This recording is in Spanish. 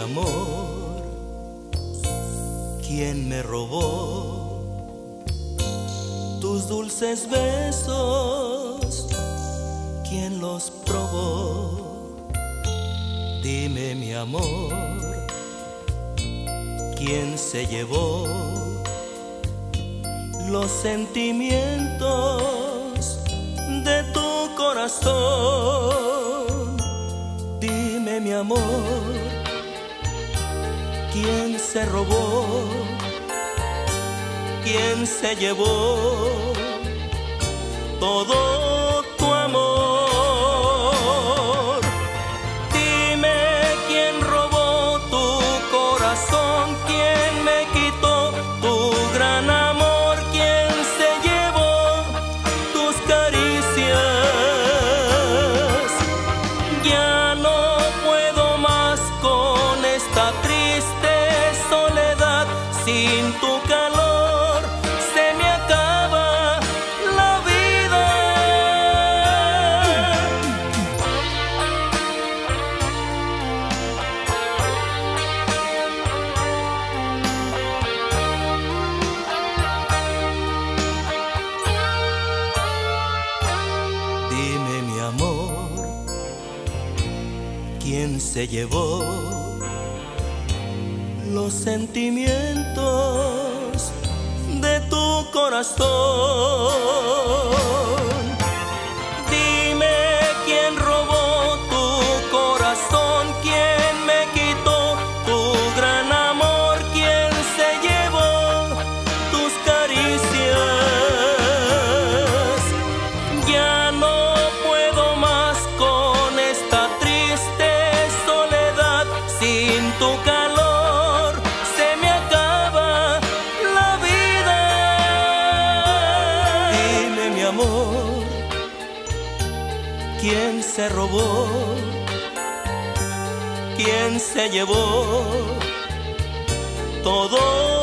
amor, ¿quién me robó tus dulces besos? ¿Quién los probó? Dime, mi amor, ¿quién se llevó los sentimientos de tu corazón? Dime, mi amor, ¿quién se robó? ¿Quién se llevó todo tu amor? Dime, ¿quién robó tu corazón? ¿Quién me quitó tu gran amor? ¿Quién se llevó tus caricias? Ya no puedo más con esta triste soledad. Sin tu calor se me acaba la vida. Dime, mi amor, ¿quién se llevó los sentimientos de tu corazón? Dime, ¿quién robó tu corazón? ¿Quién me quitó tu gran amor? ¿Quién se llevó tus caricias? Ya no puedo más con esta triste soledad. Sin tu calor se me acaba la vida. Dime, mi amor, ¿quién se robó? ¿Quién se llevó todo